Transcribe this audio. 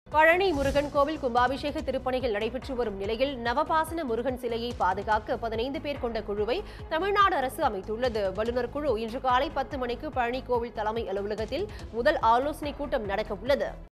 பழனி முருகன் கோவில் கும்பாபிஷேக திருப்பணிகள் நடைபெற்று வரும் நிலையில் நவபாசன முருகன் சிலையை பாதுகாக்க 15 பேர் கொண்ட குழுவை தமிழ்நாடு அரசு அமைத்துள்ளது. வல்லுநர் குழு இன்று காலை 10 மணிக்கு பழனி கோவில் தலைமை அலுவலகத்தில் முதல் ஆலோசனைக் கூட்டம் நடக்க உள்ளது.